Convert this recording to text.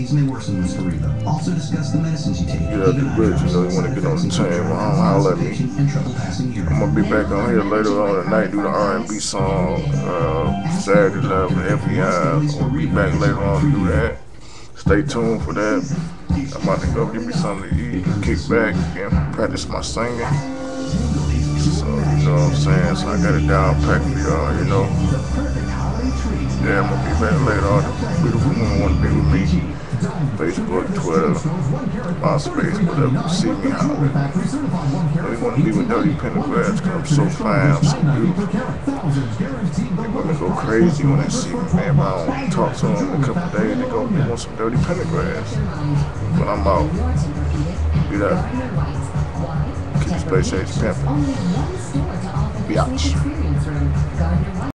these may worsen with cerebral. Also discuss the medicines you take. Get out the bridge, you know you want to get on the team. Holler at me. I'm gonna be back on here later on tonight, do the R&B song, Saturday Love and FBI. I'll be back later on to do that. Stay tuned for that. I'm about to go get me something to eat, kick back, and practice my singing. So, you know what I'm saying? So I got it down packed for y'all, you know. Yeah, I'm gonna be back later on. Beautiful woman wanna be with me. Facebook, Twitter, MySpace, whatever. See me holler. They want to be with dirty pentagrams because I'm so fine, I'm so beautiful. They want to go crazy when they see me, man. If I don't talk to them in a couple of days, they want some dirty pentagrams. But I'm out. Get up. Keep the space age pimping. Biatch.